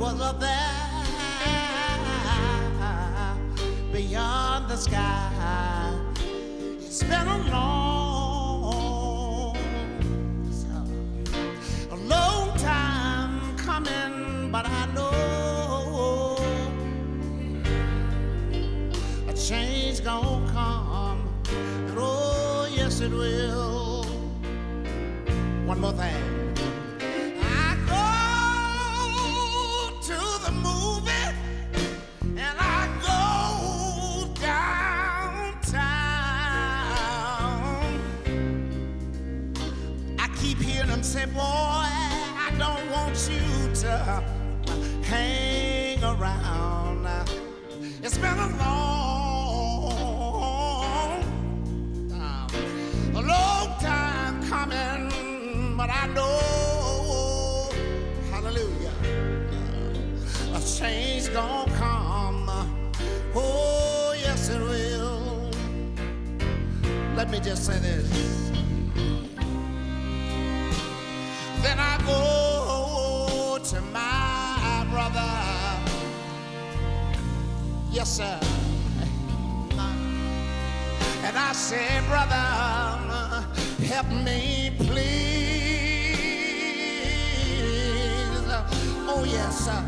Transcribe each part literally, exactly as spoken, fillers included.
was up there beyond the sky. It's been a long, a long time coming, but I know a change gonna come, and oh yes it will. One more thing. Say, boy, I don't want you to hang around. It's been a long, uh, a long time coming, but I know, hallelujah, uh, a change gonna come. Oh, yes, it will. Let me just say this. Then I go to my brother, yes sir, and I say, brother, help me please. Oh yes sir,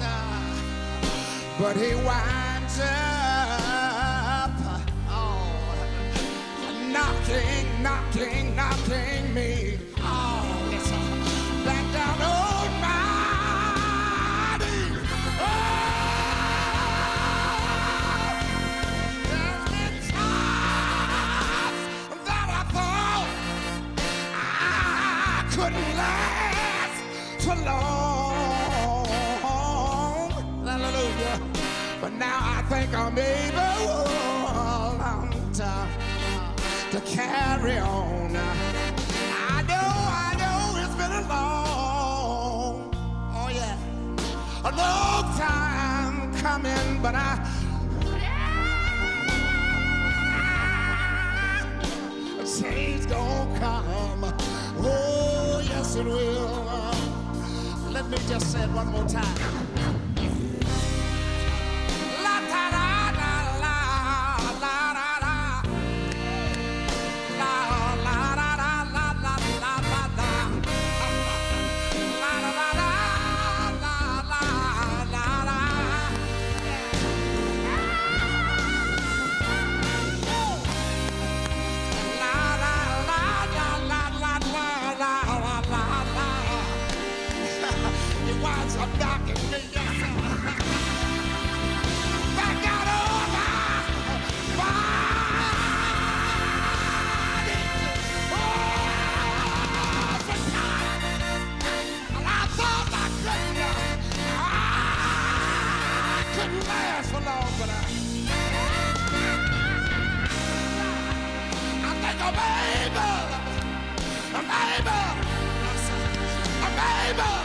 but he winds up, oh, knocking, knocking, knocking me. Oh, listen. Back down on my knees. Oh, there's been times that I thought I couldn't last too long. Hallelujah. But now I think I'm able to, to carry on. A long time coming, but I, a change gonna come. Oh, yes it will. Let me just say it one more time. La da da da la la da da la la da da la la la la da. I'm knocking me back out on my body. Oh, sometimes I thought I couldn't, I couldn't last for long, but I, I think I'm able, I'm able, I'm able.